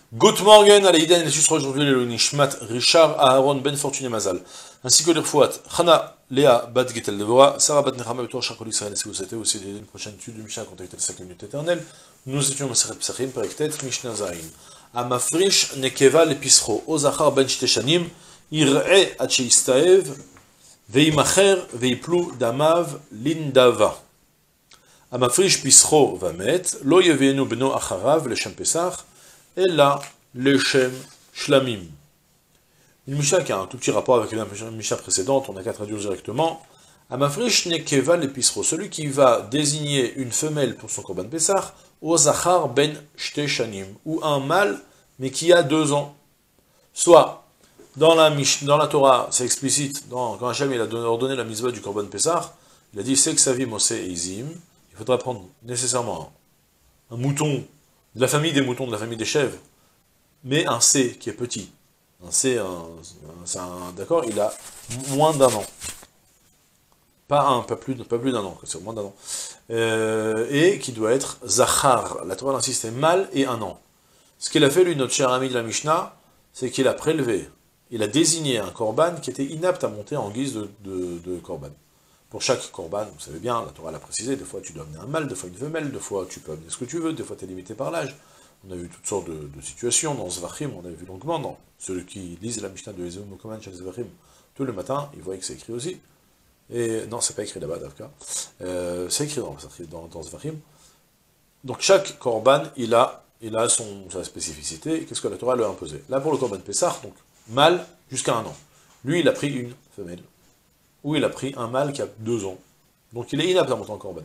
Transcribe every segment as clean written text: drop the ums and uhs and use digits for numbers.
Good morning, Aleïden, et juste aujourd'hui le Nishmat, Richard, Aaron, Ben Fortune et Mazal, ainsi que les Refouat, Chana, Léa, Bat Getel Devora, Sarah Bat Nechama, Betor, Chakol Israël, si vous êtes aussi une prochaine étude du Mishnah, contactez le 5 minutes éternelles. Nous étions Maseret Psachim, Perektet, Mishnah Zain. Amafrish, Nekeva, Lepisro, Ozachar, Ben Shteshanim, Ir'e, Acheistaev, Veimacher, Veiplu, Damav, Lindava. Amafrish, Pisro, Vamet, Lo Yevienu, Beno, Acharav, Leshem Pesach, Ella, Leshem, Shlamim. Une Mishnah qui a un tout petit rapport avec la Mishnah précédente, on n'a qu'à traduire directement. Amafrish nekeva lepisro, celui qui va désigner une femelle pour son korban Pessah, au zachar ben shte shanim, ou un mâle, mais qui a 2 ans. Soit, dans la Torah, c'est explicite, quand Hachem il a ordonné la mitzvah du korban Pessah, il a dit Seksavi Mose et Izim, il faudra prendre nécessairement un mouton, de la famille des moutons, de la famille des chèvres, mais un C qui est petit. Un C, d'accord, il a moins d'1 an. Pas plus d'un an, c'est moins d'1 an. Et qui doit être Zachar. La Torah insiste, c'est mâle et 1 an. Ce qu'il a fait, lui, notre cher ami de la Mishnah, c'est qu'il a prélevé, il a désigné un korban qui était inapte à monter en guise de korban. Pour chaque korban, vous savez bien, la Torah l'a précisé, des fois tu dois amener un mâle, des fois une femelle, des fois tu peux amener ce que tu veux, des fois tu es limité par l'âge. On a vu toutes sortes de situations dans Zvachim, on a vu longuement dans ceux qui lisent la Mishnah de Ezeu Mokoman chez Zvachim, tout le matin, ils voient que c'est écrit aussi. Et non, c'est pas écrit là-bas, Davka. C'est écrit dans Zvachim. Donc chaque korban, il a sa spécificité, qu'est-ce que la Torah lui a imposé. Là pour le korban Pessah, donc mâle jusqu'à 1 an. Lui, il a pris une femelle. Ou il a pris un mâle qui a 2 ans. Donc il est inapte à monter en korban.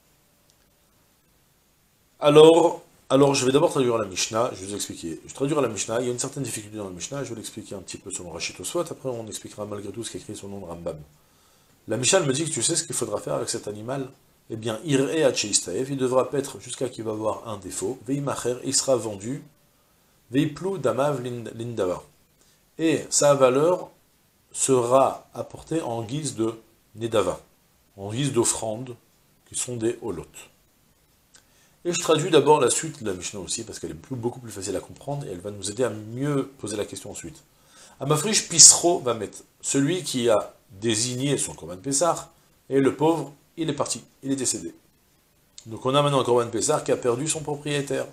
Alors, je vais d'abord traduire la Mishnah, je vais vous expliquer. Je traduire la Mishnah, il y a une certaine difficulté dans la Mishnah, je vais l'expliquer un petit peu selon Rachid Oswat, après on expliquera malgré tout ce qui est écrit sur le nom de Rambam. La Mishnah me dit que tu sais ce qu'il faudra faire avec cet animal. Eh bien, Ir'e Acheistaev, il devra paître jusqu'à qu'il va avoir un défaut, Veimacher, il sera vendu, Veiplu Damav Lindava. Et sa valeur sera apportée en guise de Nedava, en guise d'offrande, qui sont des holot. Et je traduis d'abord la suite de la Mishnah aussi, parce qu'elle est beaucoup plus facile à comprendre, et elle va nous aider à mieux poser la question ensuite. Amafrish Pisro va mettre celui qui a désigné son korban Pessah, et le pauvre, il est parti, il est décédé. Donc on a maintenant un korban Pessah qui a perdu son propriétaire.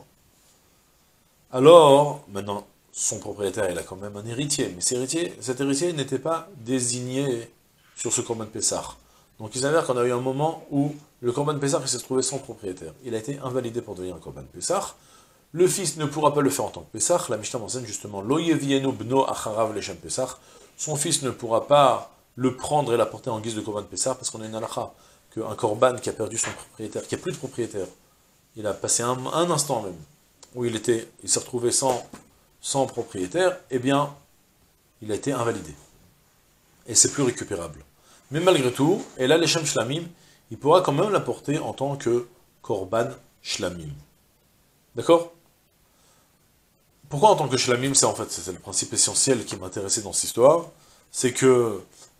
Alors, maintenant, son propriétaire, il a quand même un héritier, mais cet héritier n'était pas désigné sur ce korban Pessah. Donc il s'avère qu'on a eu un moment où le korban Pessah s'est trouvé sans propriétaire. Il a été invalidé pour devenir un korban Pessah. Le fils ne pourra pas le faire en tant que Pessah. La Mishnah m'enseigne justement Lo yevienu bno acharav leshem Pessah. Son fils ne pourra pas le prendre et l'apporter en guise de korban Pessah parce qu'on a une halakha qu'un korban qui a perdu son propriétaire, qui n'a plus de propriétaire, il a passé un instant même où il s'est retrouvé sans propriétaire, eh bien, il a été invalidé. Et c'est plus récupérable. Mais malgré tout, et là, leshem shlamim, il pourra quand même l'apporter en tant que korban shlamim. D'accord? Pourquoi en tant que shlamim? C'est le principe essentiel qui m'intéressait dans cette histoire. C'est que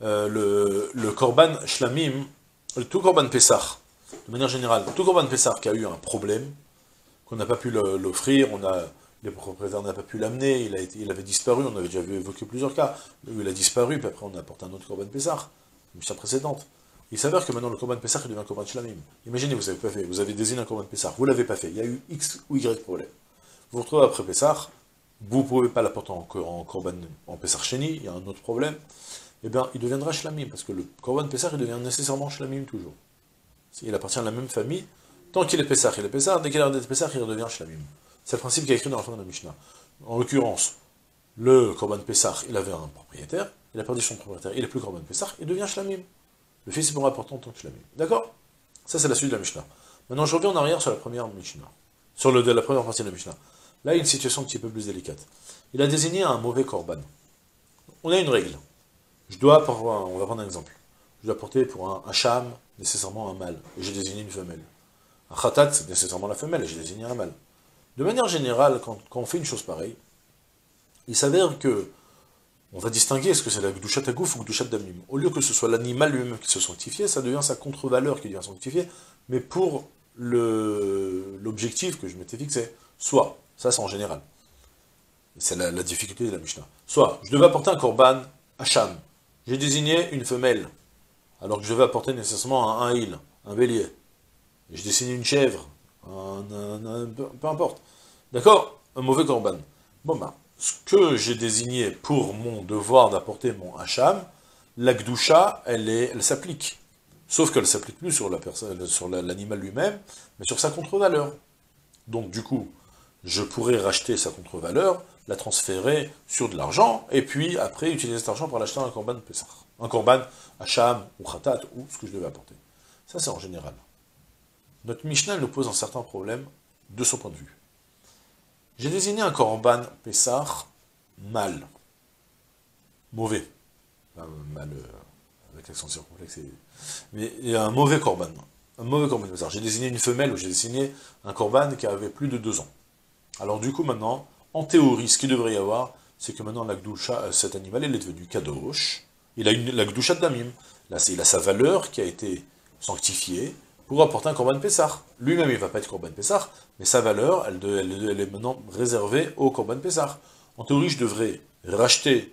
le korban shlamim, tout korban Pessah, de manière générale, tout korban Pessah qui a eu un problème, qu'on n'a pas pu l'offrir, les propriétaires n'ont pas pu l'amener, il avait disparu, on avait déjà évoqué plusieurs cas, où il a disparu, puis après on a apporté un autre korban Pessah, une Mishnah précédente. Il s'avère que maintenant le korban Pessah il devient un korban shlamim. Imaginez, vous avez pas fait, vous avez désigné un korban Pessah, vous l'avez pas fait, il y a eu X ou Y problème. Vous vous retrouvez après Pessah, vous ne pouvez pas l'apporter en korban, en Pessah Sheni, il y a un autre problème, eh bien il deviendra shlamim, parce que le korban Pessah il devient nécessairement shlamim toujours. Il appartient à la même famille, tant qu'il est Pessah, il est Pessah, dès qu'il a d'être Pessah, il redevient shlamim. C'est le principe qui est écrit dans la fin de la Mishnah. En l'occurrence, le korban Pessah, il avait un propriétaire, il a perdu son propriétaire, il n'est plus korban Pessah, il devient shlamim. Le fils est pour apporter en tant que shlamim. D'accord? Ça, c'est la suite de la Mishnah. Maintenant, je reviens en arrière sur la première Mishnah. Sur la première partie de la Mishnah. Là, il y a une situation un petit peu plus délicate. Il a désigné un mauvais korban. On a une règle. On va prendre un exemple. Je dois porter pour un hacham, nécessairement un mâle, et j'ai désigné une femelle. Un khatat, c'est nécessairement la femelle, et j'ai désigné un mâle. De manière générale, quand on fait une chose pareille, il s'avère que on va distinguer est-ce que c'est la Gdushat Agouf ou Gdushat Damim. Au lieu que ce soit l'animal lui-même qui se sanctifie, ça devient sa contre-valeur qui devient sanctifiée, mais pour l'objectif que je m'étais fixé. Soit, ça c'est en général. C'est la difficulté de la Mishnah. Soit, je devais apporter un korban Hacham. J'ai désigné une femelle, alors que je devais apporter nécessairement un il, un bélier. J'ai désigné une chèvre, peu importe. D'accord? Un mauvais korban. Bon ben, ce que j'ai désigné pour mon devoir d'apporter mon Hacham, la Gdusha, elle s'applique. Sauf qu'elle ne s'applique plus sur l'animal lui-même, mais sur sa contre-valeur. Donc du coup, je pourrais racheter sa contre-valeur, la transférer sur de l'argent, et puis après utiliser cet argent pour l'acheter un korban Pessah. Un korban Hacham ou Khatat, ou ce que je devais apporter. Ça c'est en général. Notre Mishnah nous pose un certain problème de son point de vue. J'ai désigné un korban Pessah mal. Mauvais. Enfin, mal, avec l'accent circonflexe. Mais il y a un mauvais korban. Un mauvais korban Pessah. J'ai désigné une femelle ou j'ai désigné un korban qui avait plus de 2 ans. Alors du coup maintenant, en théorie, ce qu'il devrait y avoir, c'est que maintenant la Gdusha, cet animal, il est devenu Kadosh. Il a la Gdusha de Damim. Là, il a sa valeur qui a été sanctifiée pour apporter un korban Pessah. Lui-même, il ne va pas être korban Pessah, mais sa valeur, elle est maintenant réservée au korban Pessah. En théorie, je devrais racheter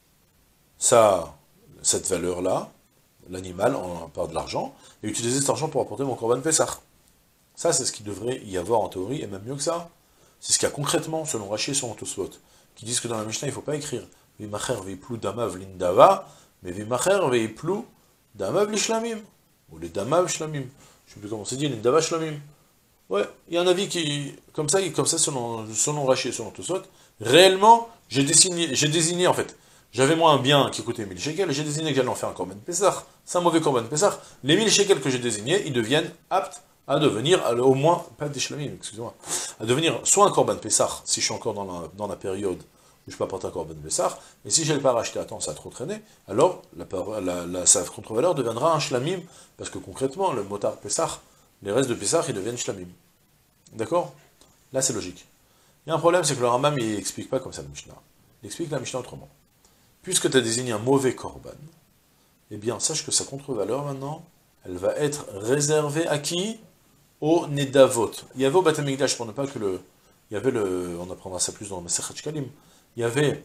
cette valeur-là, l'animal, par de l'argent, et utiliser cet argent pour apporter mon korban Pessah. Ça, c'est ce qu'il devrait y avoir en théorie, et même mieux que ça. C'est ce qu'il y a concrètement, selon Rashi et selon Tosfot, qui disent que dans la Mishnah, il ne faut pas écrire « Vimacher veiplu damav lindava », mais « Vimacher veiplu damav lishlamim » ou « les damav shlamim ». Je ne sais plus comment c'est dit, « lindava shlamim ». Ouais, il y a un avis qui, comme ça selon Rashi et selon Tosfot, réellement, j'ai désigné, en fait, j'avais moi un bien qui coûtait 1000 shekels, et j'ai désigné que j'allais en faire un korban Pessah. C'est un mauvais korban Pessah. Les 1000 shekels que j'ai désignés, ils deviennent aptes à devenir, au moins, pas des shlamim, excusez-moi, à devenir soit un korban Pessah, si je suis encore dans la période où je peux apporter un korban Pessah, et si je ne l'ai pas racheté à temps, ça a trop traîné, alors sa contre-valeur deviendra un shlamim, parce que concrètement, le motard Pessah, les restes de Pessah, ils deviennent shlamim. D'accord? Là, c'est logique. Il y a un problème, c'est que le Rambam, il n'explique pas comme ça la Mishnah. Il explique la Mishnah autrement. Puisque tu as désigné un mauvais korban, eh bien, sache que sa contre-valeur, maintenant, elle va être réservée à qui? Au Nedavot. Il y avait au Beth Amikdash, pour ne pas que on apprendra ça plus dans le Masechet Shkalim, il y avait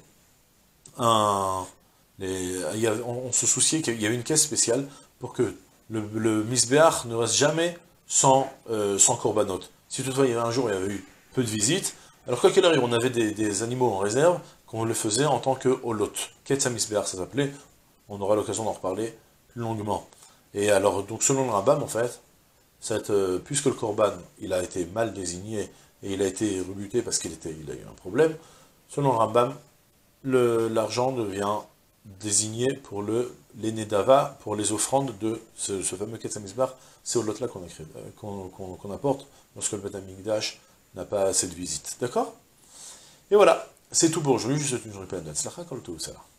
on se souciait qu'il y avait une caisse spéciale pour que le Misbeach ne reste jamais sans korbanot. Si toutefois, il y avait un jour, il y avait eu peu de visites, alors quoi qu'il arrive, on avait des animaux en réserve, qu'on le faisait en tant que holot. Ketsa Misbeach, ça s'appelait, on aura l'occasion d'en reparler plus longuement. Et alors, donc selon le Rambam, en fait, puisque le korban, il a été mal désigné, et il a été rebuté parce qu'il a eu un problème, selon le Rambam, l'argent devient désigné pour les Nedava, pour les offrandes de ce fameux Ketsa Misbeach, c'est au lot-là qu'on apporte, lorsque le Beth Amikdash n'a pas assez de visite. D'accord? Et voilà, c'est tout pour aujourd'hui, je vous souhaite une journée pleine de tzlacha, kol tov, salam.